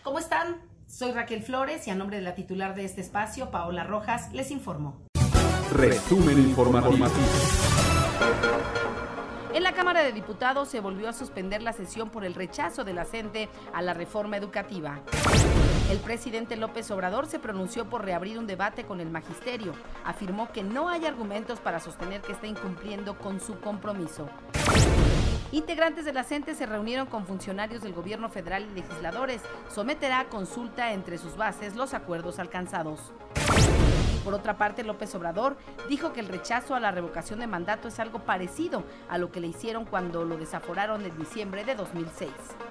¿Cómo están? Soy Raquel Flores y a nombre de la titular de este espacio, Paola Rojas, les informo. Resumen informativo. En la Cámara de Diputados se volvió a suspender la sesión por el rechazo de la CENTE a la reforma educativa. El presidente López Obrador se pronunció por reabrir un debate con el magisterio. Afirmó que no hay argumentos para sostener que está incumpliendo con su compromiso. Integrantes de la CENTE se reunieron con funcionarios del gobierno federal y legisladores. Someterá a consulta entre sus bases los acuerdos alcanzados. Por otra parte, López Obrador dijo que el rechazo a la revocación de mandato es algo parecido a lo que le hicieron cuando lo desaforaron en diciembre de 2006.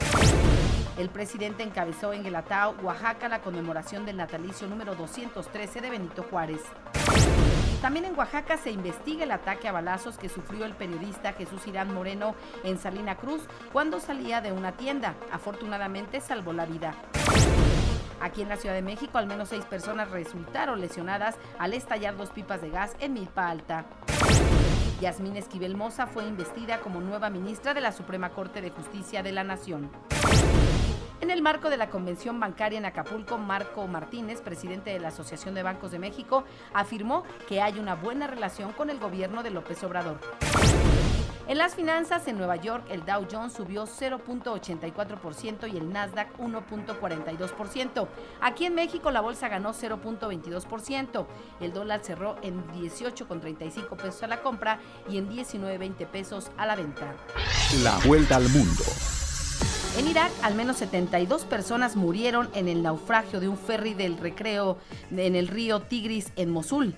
El presidente encabezó en Guelatao, Oaxaca, la conmemoración del natalicio número 213 de Benito Juárez. También en Oaxaca se investiga el ataque a balazos que sufrió el periodista Jesús Irán Moreno en Salina Cruz cuando salía de una tienda. Afortunadamente salvó la vida. Aquí en la Ciudad de México, al menos 6 personas resultaron lesionadas al estallar 2 pipas de gas en Milpa Alta. Yasmín Esquivel Moza fue investida como nueva ministra de la Suprema Corte de Justicia de la Nación. En el marco de la convención bancaria en Acapulco, Marco Martínez, presidente de la Asociación de Bancos de México, afirmó que hay una buena relación con el gobierno de López Obrador. En las finanzas, en Nueva York, el Dow Jones subió 0.84% y el Nasdaq 1.42%. Aquí en México, la bolsa ganó 0.22%. El dólar cerró en 18.35 pesos a la compra y en 19.20 pesos a la venta. La vuelta al mundo. En Irak, al menos 72 personas murieron en el naufragio de un ferry del Recreo en el río Tigris en Mosul.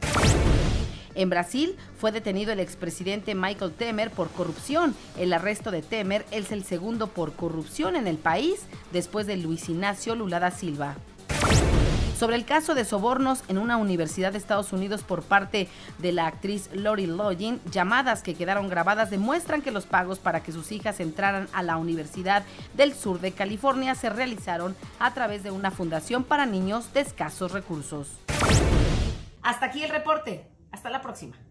En Brasil fue detenido el expresidente Michel Temer por corrupción. El arresto de Temer es el segundo por corrupción en el país después de Luis Inácio Lula da Silva. Sobre el caso de sobornos en una universidad de Estados Unidos por parte de la actriz Lori Loughlin, llamadas que quedaron grabadas demuestran que los pagos para que sus hijas entraran a la Universidad del Sur de California se realizaron a través de una fundación para niños de escasos recursos. Hasta aquí el reporte. Hasta la próxima.